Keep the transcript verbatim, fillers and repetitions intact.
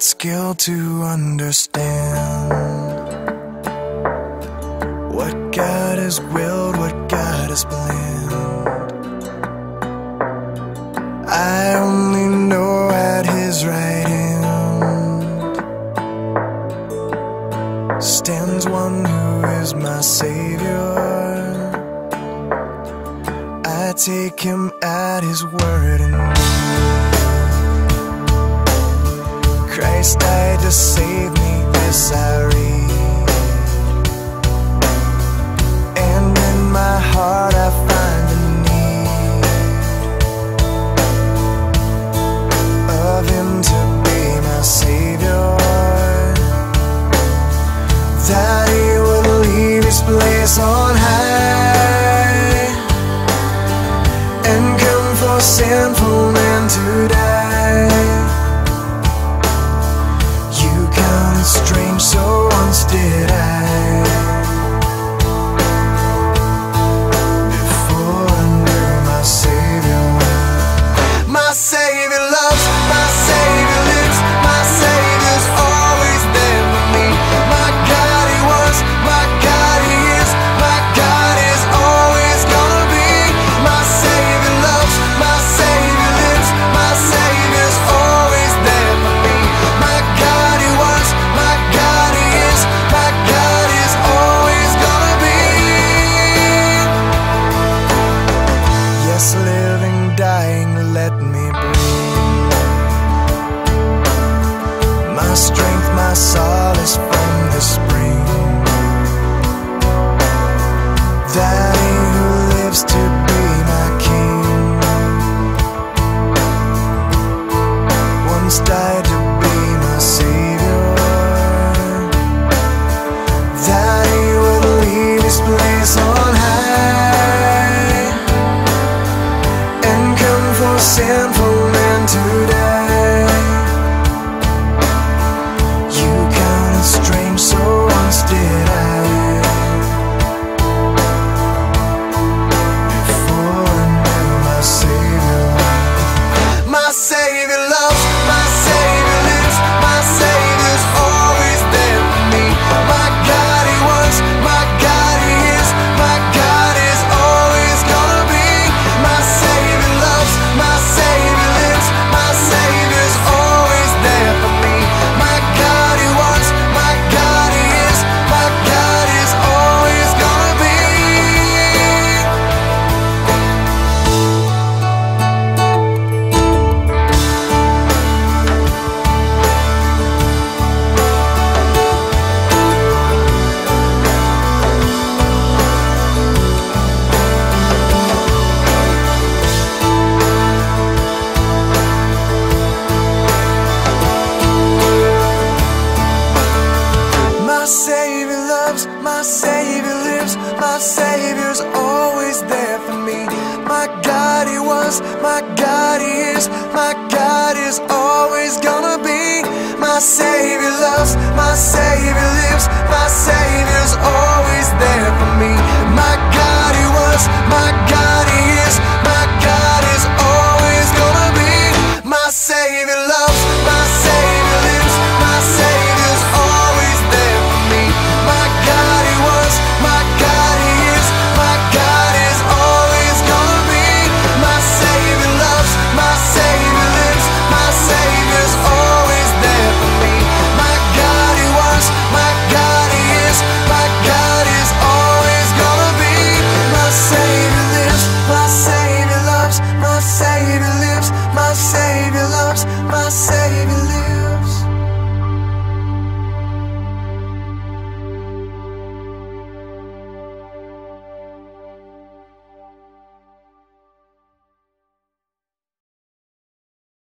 skill to understand what God has willed, what God has planned. I only know at His right hand stands one who is my Savior. I take Him at His word and Christ died to save me, this I read, and in my heart I find a need of Him to be my Savior, that He would leave His place on high and come for sinful men to die. Strange, so once did I, before I knew my Savior. My Savior loves, my Savior lives, my Savior's always there for me. My God He was, my God He is, my God is always gonna be. My Savior loves, my Savior lives, my Savior's always there for me. My God He was, my God He is, my God is always gonna be. Yes, living, dying, let me breathe. My strength, my solace from the spring, that He who lives to be my King once died to be my Savior, that He would leave His place on high and come for sinful men to die. You counted strange, so once did I, before I knew my Savior. My Savior loves, my Savior lives, my Savior's always there for me. My God He was, my God He is, my God is always gonna be. My Savior loves, my Savior lives, my Savior's always there for me. My God He was, my God He is, my God is always gonna be. My Savior loves, my Savior lives, my Savior's always there for me. My God He was, my God He is, my God is always gonna be. My Savior loves, my Savior lives, my Savior's always there for me.